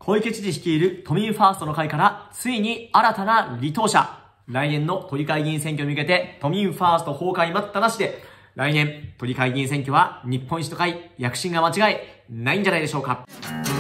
小池知事率いる都民ファーストの会からついに新たな離党者。来年の都議会議員選挙に向けて都民ファースト崩壊待ったなしで、来年都議会議員選挙は日本維新の会躍進が間違いないんじゃないでしょうか。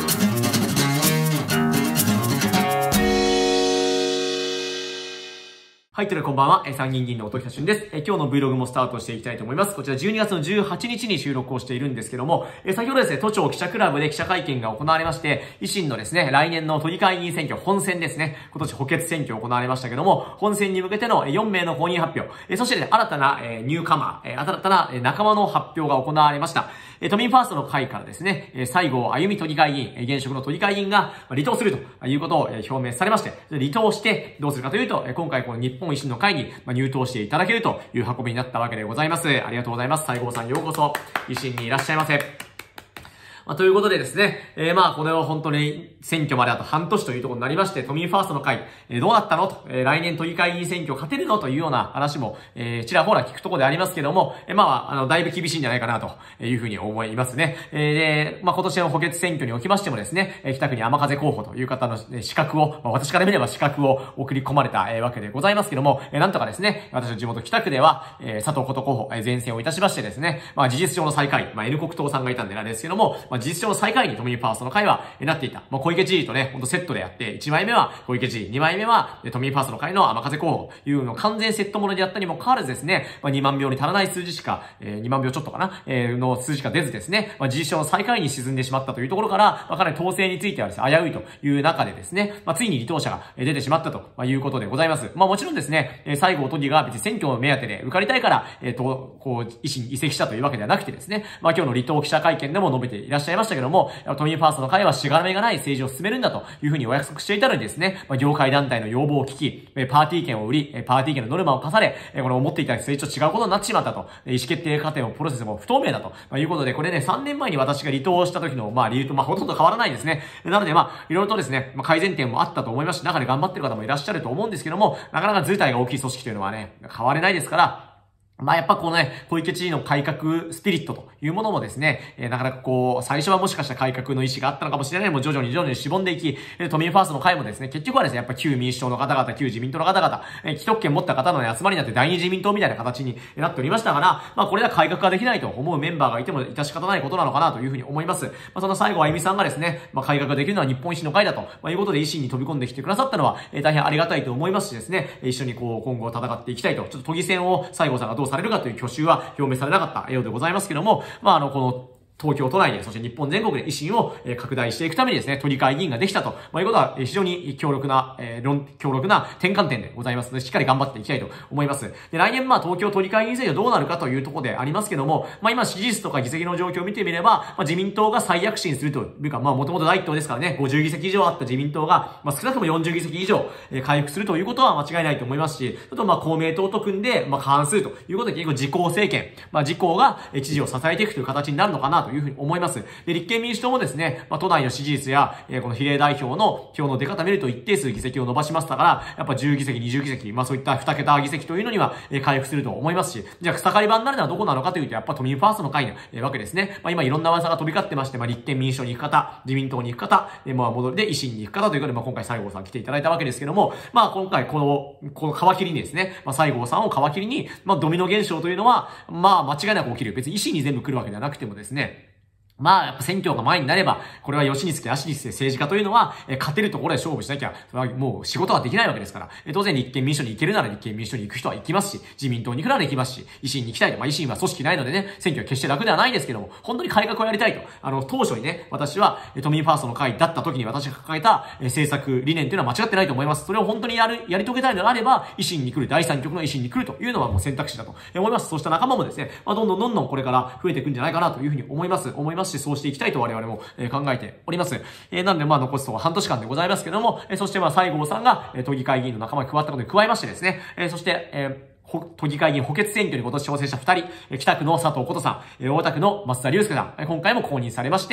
はい、というこんばんは。参議院議員の音喜多俊です。今日の Vlog もスタートしていきたいと思います。こちら12月の18日に収録をしているんですけども、先ほどですね、都庁記者クラブで記者会見が行われまして、維新のですね、来年の都議会議員選挙本選ですね、今年補欠選挙行われましたけども、本選に向けての4名の公認発表、そしてね、新たなニューカマー、新たな仲間の発表が行われました。都民ファーストの会からですね、西郷歩都議会議員、現職の都議会議員が離党するということを表明されまして、離党してどうするかというと、今回この日本維新の会に入党していただけるという運びになったわけでございます。ありがとうございます。西郷さんようこそ維新にいらっしゃいませ。ということでですね、これは本当に選挙まであと半年というところになりまして、都民ファーストの会、どうなったのと、来年都議会議員選挙勝てるのというような話も、ちらほら聞くところでありますけども、だいぶ厳しいんじゃないかなというふうに思いますね。で、今年の補欠選挙におきましてもですね、北区に天風候補という方の資格を、私から見れば資格を送り込まれたわけでございますけども、なんとかですね、私の地元北区では、佐藤こと候補、前線をいたしましてですね、事実上の最下位、N 国党さんがいたんでなんですけども、事実上の最下位に都民ファーストの会はなっていた。小池知事とね、ほんとセットでやって、1枚目は小池知事、2枚目は都民ファーストの会の天風候補というの完全セットものでやったにもかかわらずですね、2万票に足らない数字しか、2万票ちょっとかな、の数字しか出ずですね、事実上の最下位に沈んでしまったというところから、かなり統制についてはですね、危ういという中でですね、ついに離党者が出てしまったということでございます。もちろんですね、西郷都議が別に選挙を目当てで受かりたいから、維新に移籍したというわけではなくてですね、今日の離党記者会見でも述べていらっしゃいましたけども、都民ファーストの会はしがらみがない政治を進めるんだというふうにお約束していたのにですね、業界団体の要望を聞き、パーティー券を売り、パーティー券のノルマを課され、これ思っていた政治と違うことになってしまったと、意思決定過程もプロセスも不透明だということで、これね、3年前に私が離党した時の、理由とほとんど変わらないですね。なのでいろいろとですね、改善点もあったと思いますし、中で頑張ってる方もいらっしゃると思うんですけども、なかなか図体が大きい組織というのはね、変われないですから、やっぱこのね、小池知事の改革スピリットというものもですね、なかなか最初はもしかしたら改革の意思があったのかもしれない。もう徐々にしぼんでいき、都民ファーストの会もですね、結局はですね、やっぱ旧民主党の方々、旧自民党の方々、既得権持った方の、集まりになって第二自民党みたいな形になっておりましたから、これは改革ができないと思うメンバーがいても致し方ないことなのかなというふうに思います。その西郷歩さんがですね、改革ができるのは日本維新の会だと、いうことで維新に飛び込んできてくださったのは、大変ありがたいと思いますしですね、一緒に今後戦っていきたいと、ちょっと都議選を西郷さんがどうされるかという去就は表明されなかったようでございますけども、この東京都内で、そして日本全国で維新を拡大していくためにですね、都議会議員ができたということは非常に強力な転換点でございますので、しっかり頑張っていきたいと思います。で、来年東京都議会議員選挙どうなるかというところでありますけども、今支持率とか議席の状況を見てみれば、自民党が再躍進するというか、もともと第一党ですからね、50議席以上あった自民党が、少なくとも40議席以上回復するということは間違いないと思いますし、あと公明党と組んで、過半数ということで結構自公政権、自公が知事を支えていくという形になるのかなというふうに思います。で、立憲民主党もですね、都内の支持率や、この比例代表の票の出方見ると一定数議席を伸ばしましたから、やっぱ10議席、20議席、そういった2桁議席というのには、回復すると思いますし、じゃあ草刈り場になるのはどこなのかというと、やっぱ都民ファーストの会なわけですね。今いろんな噂が飛び交ってまして、立憲民主党に行く方、自民党に行く方、戻りで維新に行く方ということで、今回西郷さん来ていただいたわけですけども、今回この皮切りにですね、西郷さんを皮切りに、ドミノ現象というのは、間違いなく起きる。別に維新に全部来るわけではなくてもですね、やっぱ選挙が前になれば、これは吉につけ足につけ政治家というのは、勝てるところで勝負しなきゃ、それはもう仕事はできないわけですから、当然立憲民主党に行けるなら立憲民主党に行く人は行きますし、自民党に行くなら行きますし、維新に行きたいと。維新は組織ないのでね、選挙は決して楽ではないですけども、本当に改革をやりたいと。当初にね、私は都民ファーストの会だった時に私が抱えた政策理念というのは間違ってないと思います。それを本当にやり遂げたいのであれば、維新に来る、第三極の維新に来るというのはもう選択肢だと思います。そうした仲間もですね、どんどんこれから増えていくんじゃないかなというふうに思いますし、そうしていきたいと我々も考えております。なので残すとは半年間でございますけども、そして西郷さんが都議会議員の仲間に加わったことに加えましてですね、そして都議会議員補欠選挙に今年挑戦した2人、北区の佐藤琴さん、大田区の増田隆介さん、今回も公認されまして、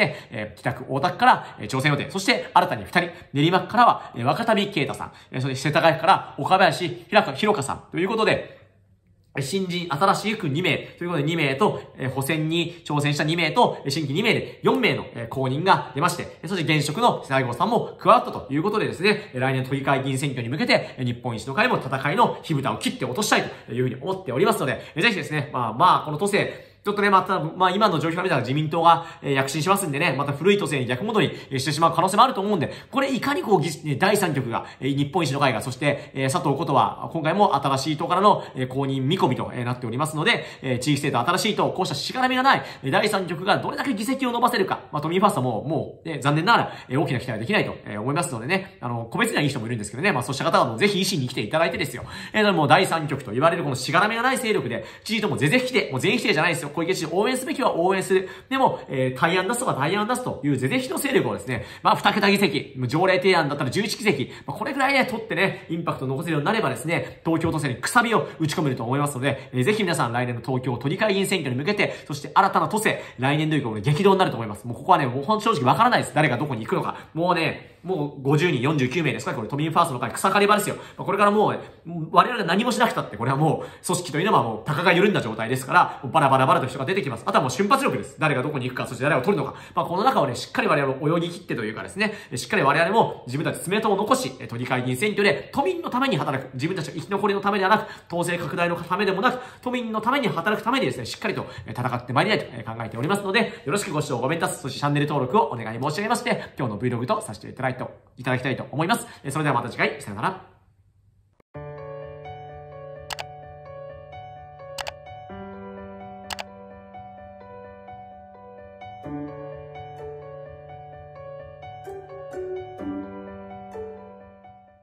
北区大田区から挑戦予定、そして新たに2人、練馬区からは若旅啓太さん、そして世田谷区から岡林弘香さんということで、 新人、新しく2名、ということで2名と、補選に挑戦した2名と、新規2名で4名の、公認が出まして、そして現職の西郷さんも加わったということでですね、来年都議会議員選挙に向けて、日本維新の会も戦いの火蓋を切って落としたいというふうに思っておりますので、ぜひですね、この都政、ちょっとね、また、今の状況から見たら自民党が、躍進しますんでね、また古い都政に逆戻りしてしまう可能性もあると思うんで、これいかにこう、第三極が、日本維新の会が、そして、佐藤ことは、今回も新しい党からの、公認見込みとなっておりますので、地域政党新しい党、こうしたしがらみがない、第三極がどれだけ議席を伸ばせるか、都民ファーストも、残念ながら、大きな期待はできないと、思いますのでね、個別にはいい人もいるんですけどね、そうした方はもうぜひ維新に来ていただいてですよ、もう第三極と言われるこのしがらみがない勢力で、知事とも是々否定、もう全否定じゃないですよ、小池知事応援すべきは応援する。でも、対案出すとか対案出すという是々非の勢力をですね、2桁議席、条例提案だったら11議席、これくらいね、取ってね、インパクトを残せるようになればですね、東京都政にくさびを打ち込めると思いますので、ぜひ皆さん来年の東京都議会議員選挙に向けて、そして新たな都政、来年度以降の激動になると思います。もうここはね、もう正直わからないです。誰がどこに行くのか。もう50人49名ですかこれ都民ファーストの会草刈り場ですよ。これからもう、我々が何もしなくたって、これはもう、組織というのはもう、鷹が緩んだ状態ですから、バラバラと人が出てきます。あとはもう瞬発力です。誰がどこに行くか、そして誰を取るのか。この中をね、しっかり我々も泳ぎ切ってというかですね、しっかり我々も自分たち爪痕を残し、都議会議員選挙で都民のために働く。自分たちの生き残りのためではなく、統制拡大のためでもなく、都民のために働くためにですね、しっかりと戦ってまいりたいと考えておりますので、よろしくご視聴ごめんたす。そしてチャンネル登録をお願い申し上げまして、今日の Vlog とさせていただきたいと思います。それではまた次回、さよなら。